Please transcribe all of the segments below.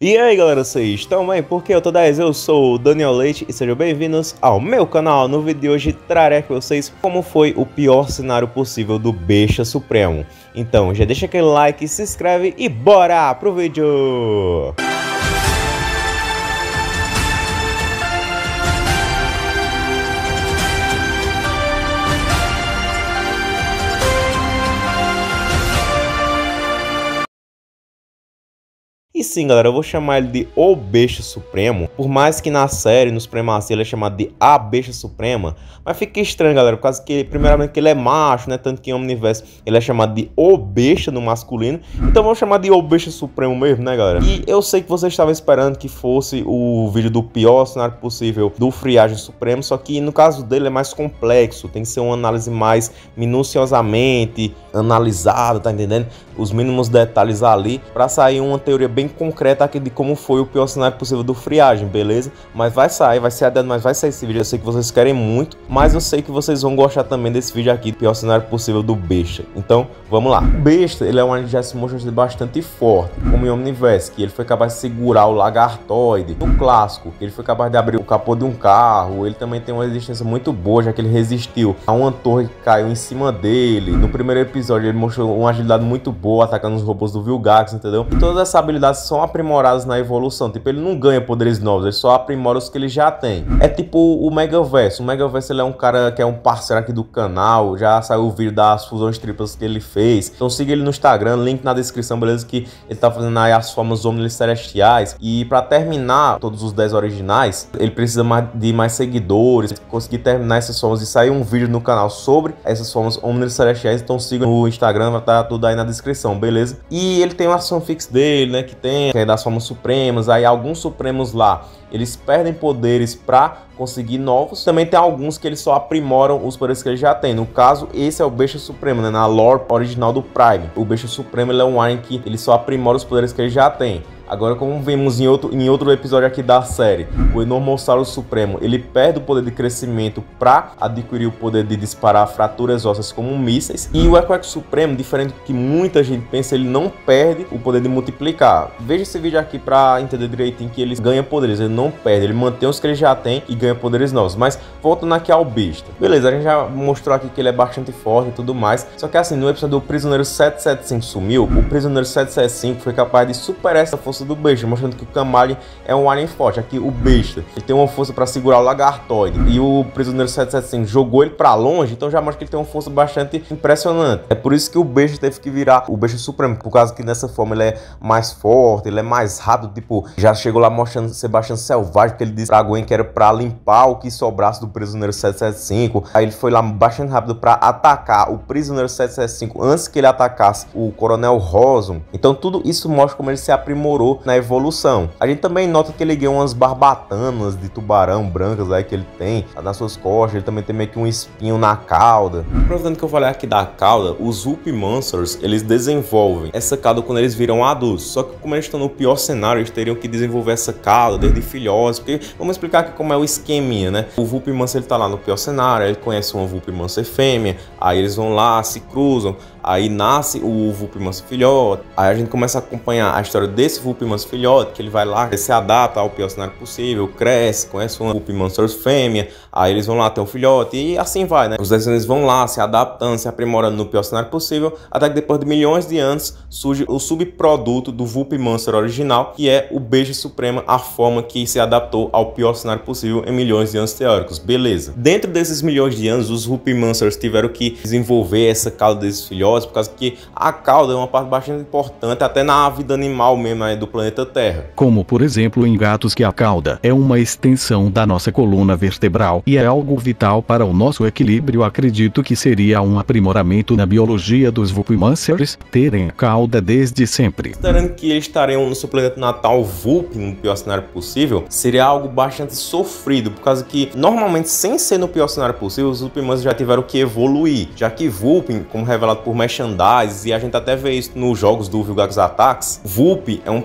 E aí galera, vocês estão bem? Porque eu tô 10, eu sou o Daniel Leite e sejam bem-vindos ao meu canal. No vídeo de hoje trarei com vocês como foi o pior cenário possível do Besta Supremo. Então já deixa aquele like, se inscreve e bora pro vídeo! E sim, galera, eu vou chamar ele de O Besta Supremo, por mais que na série, no Supremacia, ele é chamado de A Besta Suprema, mas fica estranho, galera, por causa que, primeiramente, que ele é macho, né, tanto que em Omniverse ele é chamado de O Besta no masculino, então vamos chamar de O Besta Supremo mesmo, né, galera? E eu sei que vocês estavam esperando que fosse o vídeo do pior cenário possível do Friagem Supremo, só que no caso dele é mais complexo, tem que ser uma análise mais minuciosamente analisada, tá entendendo? Os mínimos detalhes ali, pra sair uma teoria bem concreta aqui de como foi o pior cenário possível do Friagem, beleza? Mas vai sair, vai ser adiado, mas vai sair esse vídeo. Eu sei que vocês querem muito, mas eu sei que vocês vão gostar também desse vídeo aqui, do pior cenário possível do Besta. Então, vamos lá. O Besta, ele é um anime que já se mostrou bastante forte, como em Omniverse, que ele foi capaz de segurar o Lagartoide. No clássico, ele foi capaz de abrir o capô de um carro. Ele também tem uma resistência muito boa, já que ele resistiu a uma torre que caiu em cima dele. No primeiro episódio, ele mostrou uma agilidade muito boa, atacando os robôs do Vilgax, entendeu? E todas essas habilidades são aprimoradas na evolução. Tipo, ele não ganha poderes novos, ele só aprimora os que ele já tem. É tipo o Megaverse. O Megaverse, ele é um cara que é um parceiro aqui do canal. Já saiu o vídeo das fusões triplas que ele fez. Então siga ele no Instagram, link na descrição, beleza? Que ele tá fazendo aí as formas Omni Celestiais. E pra terminar todos os 10 originais, ele precisa de mais seguidores. Conseguir terminar essas formas e sair um vídeo no canal sobre essas formas Omni Celestiais. Então siga no Instagram, vai estar tudo aí na descrição, beleza? E ele tem uma fanfics dele, né? Que é das formas supremas. Aí alguns supremos lá, eles perdem poderes pra conseguir novos. Também tem alguns que eles só aprimoram os poderes que ele já tem. No caso, esse é o Besta Supremo, né? Na lore original do Prime. O Besta Supremo, ele é um alien que ele só aprimora os poderes que ele já tem. Agora, como vimos em outro episódio aqui da série, o Enormossauro Supremo, ele perde o poder de crescimento para adquirir o poder de disparar fraturas ósseas como mísseis. E o Equex Supremo, diferente do que muita gente pensa, ele não perde o poder de multiplicar. Veja esse vídeo aqui para entender direitinho que ele ganha poderes, ele não perde, ele mantém os que ele já tem e ganha poderes novos. Mas voltando aqui ao Besta. Beleza, a gente já mostrou aqui que ele é bastante forte e tudo mais. Só que assim, no episódio do Prisioneiro 775 sumiu, o Prisioneiro 775 foi capaz de superar essa força do Besta, mostrando que o Kamali é um alien forte. Aqui o Besta, ele tem uma força para segurar o Lagartoide, e o Prisioneiro 775 jogou ele para longe, então já mostra que ele tem uma força bastante impressionante. É por isso que o Besta teve que virar o Besta Supremo, por causa que dessa forma ele é mais forte, ele é mais rápido, tipo, já chegou lá mostrando ser bastante selvagem, porque ele disse pra Gwen que era para limpar o que sobrasse do Prisioneiro 775. Aí ele foi lá bastante rápido para atacar o Prisioneiro 775 antes que ele atacasse o Coronel Rossum. Então tudo isso mostra como ele se aprimorou na evolução. A gente também nota que ele ganhou umas barbatanas de tubarão brancas aí que ele tem nas suas costas. Ele também tem meio que um espinho na cauda. Aproveitando que eu falei aqui da cauda, os Whoop Monsters, eles desenvolvem essa cauda quando eles viram adultos. Só que como eles estão no pior cenário, eles teriam que desenvolver essa cauda desde filhotes. Porque vamos explicar aqui como é o esqueminha, né? O Whoop Monster, ele tá lá no pior cenário, ele conhece uma Whoop Monster fêmea, aí eles vão lá, se cruzam, aí nasce o Whoop Monster filhote. Aí a gente começa a acompanhar a história desse Whoop Monster filhote, que ele vai lá, ele se adapta ao pior cenário possível, cresce, conhece uma Whoop Monster fêmea, aí eles vão lá ter um filhote e assim vai, né? Os descendentes vão lá, se adaptando, se aprimorando no pior cenário possível, até que depois de milhões de anos surge o subproduto do Whoop Monster original, que é o Besta Suprema, a forma que se adaptou ao pior cenário possível em milhões de anos teóricos, beleza. Dentro desses milhões de anos, os Whoop Monsters tiveram que desenvolver essa cauda desses filhotes, por causa que a cauda é uma parte bastante importante até na vida animal mesmo aí do planeta Terra. Como por exemplo em gatos, que a cauda é uma extensão da nossa coluna vertebral e é algo vital para o nosso equilíbrio. Acredito que seria um aprimoramento na biologia dos Whoop Monsters terem cauda desde sempre. Considerando que eles estariam no seu planeta natal Whoop, no pior cenário possível, seria algo bastante sofrido, por causa que normalmente, sem ser no pior cenário possível, os Whoop Monsters já tiveram que evoluir, já que Whoop, como revelado por merchandise, e a gente até vê isso nos jogos do Vilgax Attacks, Whoop é um planeta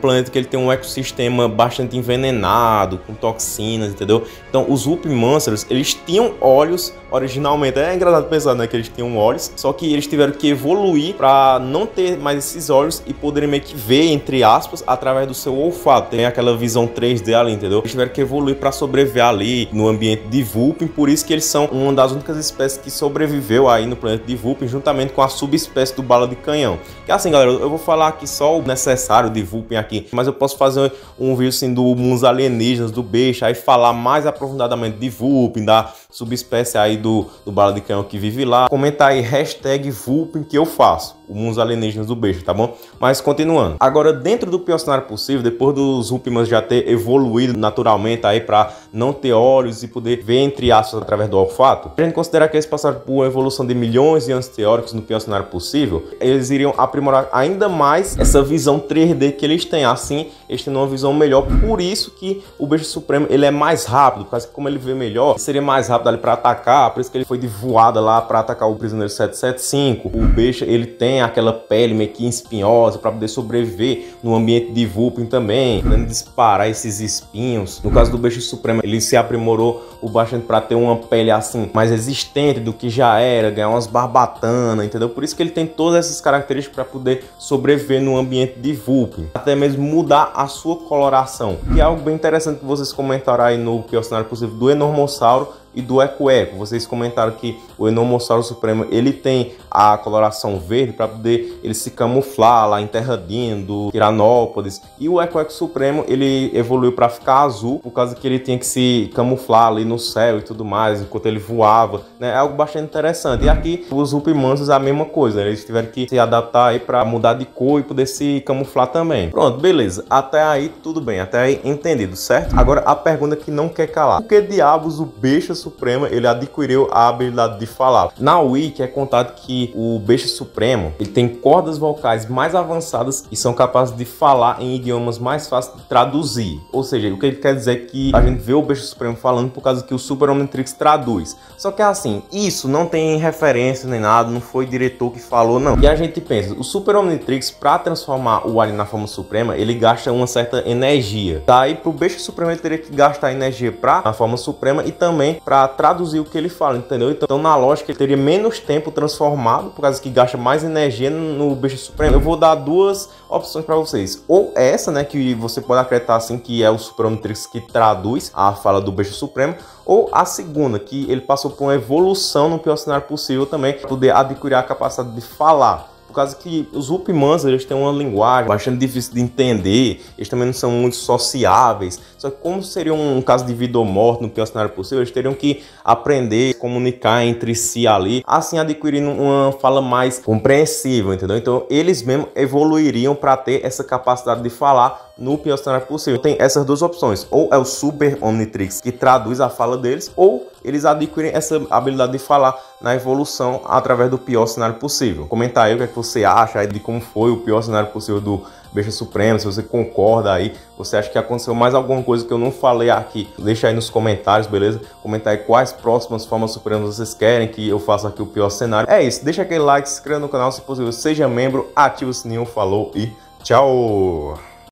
planeta que ele tem um ecossistema bastante envenenado, com toxinas, entendeu? Então os Whoopie Monsters, eles tinham olhos originalmente. É engraçado pensar, né, que eles tinham olhos, só que eles tiveram que evoluir para não ter mais esses olhos e poderem meio que ver, entre aspas, através do seu olfato. Tem aquela visão 3D ali, entendeu? Eles tiveram que evoluir para sobreviver ali no ambiente de Vulpin, por isso que eles são uma das únicas espécies que sobreviveu aí no planeta de Vulpin, juntamente com a subespécie do bala de canhão. Que assim, galera, eu vou falar aqui só o necessário de Vulpin aqui, mas eu posso fazer um vídeo assim do mundos alienígenas, do bicho, aí falar mais aprofundadamente de Vulpin, da subespécie aí do bala de canhão que vive lá. Comenta aí hashtag Vulpin que eu faço o mundos alienígenas do bicho, tá bom? Mas continuando. Agora, dentro do pior cenário possível, depois dos Whoopimans já ter evoluído naturalmente aí para não ter olhos e poder ver, entre aspas, através do olfato, a gente considera que eles passaram por uma evolução de milhões de anos teóricos no pior cenário possível, eles iriam aprimorar ainda mais essa visão 3D que eles têm. Assim, eles têm uma visão melhor. Por isso que o Besta Supremo, ele é mais rápido, porque como ele vê melhor, seria mais rápido ali para atacar, por isso que ele foi de voada lá para atacar o prisioneiro 775. O Besta, ele tem aquela pele meio que espinhosa para poder sobreviver no ambiente de Vulpin também, podendo disparar esses espinhos. No caso do Besta Supremo, ele se aprimorou o bastante para ter uma pele assim mais resistente do que já era, ganhar umas barbatanas, entendeu? Por isso que ele tem todas essas características para poder sobreviver no ambiente de Vulpin, até mesmo mudar a sua coloração, que é algo bem interessante que vocês comentaram aí no pior cenário possível do Enormossauro e do Eco-Eco. Vocês comentaram que o Enormossauro Supremo, ele tem a coloração verde para poder ele se camuflar lá em Terradinho do Tiranópolis, e o Eco-Eco Supremo, ele evoluiu para ficar azul por causa que ele tinha que se camuflar ali no céu e tudo mais enquanto ele voava, né? É algo bastante interessante. E aqui os Whoopie Monsters a mesma coisa, né? Eles tiveram que se adaptar aí para mudar de cor e poder se camuflar também. Pronto, beleza, até aí tudo bem, até aí entendido, certo? Agora a pergunta que não quer calar: por que diabos o Besta Supremo ele adquiriu a habilidade de falar? Na Wiki é contado que o Besta Supremo, ele tem cordas vocais mais avançadas e são capazes de falar em idiomas mais fáceis de traduzir. Ou seja, o que ele quer dizer é que a gente vê o Besta Supremo falando por causa que o Super Omnitrix traduz. Só que assim, isso não tem referência nem nada, não foi o diretor que falou, não. E a gente pensa, o Super Omnitrix, para transformar o alien na forma suprema, ele gasta uma certa energia. Daí pro Besta Supremo ele teria que gastar energia para a forma suprema e também para traduzir o que ele fala, entendeu? Então na lógica ele teria menos tempo transformado, por causa que gasta mais energia no Besta Supremo. Eu vou dar duas opções para vocês: ou essa, né, que você pode acreditar assim que é o Super Omnitrix que traduz a fala do Besta Supremo, ou a segunda, que ele passou por uma evolução no pior cenário possível também, para poder adquirir a capacidade de falar. Por causa que os Whoopie Monsters, eles têm uma linguagem bastante difícil de entender, eles também não são muito sociáveis. Só que como seria um caso de vida ou morte no pior cenário possível, eles teriam que aprender a comunicar entre si ali, assim adquirindo uma fala mais compreensível, entendeu? Então eles mesmos evoluiriam para ter essa capacidade de falar no pior cenário possível. Tem essas duas opções: ou é o Super Omnitrix que traduz a fala deles, ou eles adquirem essa habilidade de falar na evolução através do pior cenário possível. Comenta aí o que é que você acha aí de como foi o pior cenário possível do Besta Supremo, se você concorda aí, você acha que aconteceu mais alguma coisa que eu não falei aqui, deixa aí nos comentários, beleza? Comenta aí quais próximas formas supremas vocês querem que eu faça aqui o pior cenário. É isso, deixa aquele like, se inscreva no canal se possível, seja membro, ativa o sininho, falou e tchau!